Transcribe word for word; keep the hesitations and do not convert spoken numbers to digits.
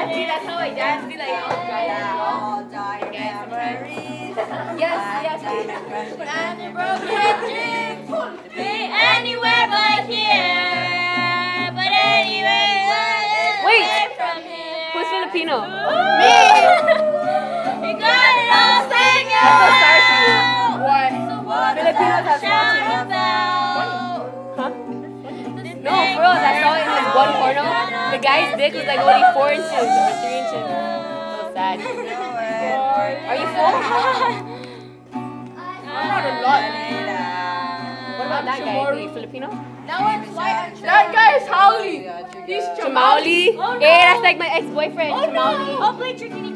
Yeah, see, that's how I dance. Be like, oh, All diamond memories. yes, yes. And a broken dream. Be anywhere but here. But anywhere Wait. away from here. Who's Filipino? Me. You got it all singing. That's so sorry for you. What? So what Filipinos have shout something. about? Huh? No, for real, I saw in this one porno. The guy's dick was like only four inches or three inches. So sad. Are you full? I'm not a lot. What about that guy? Is he Filipino? That one's white. That guy is Howley. He's Chamauli. Hey, that's like my ex-boyfriend, Chamauli. I'll play Tricky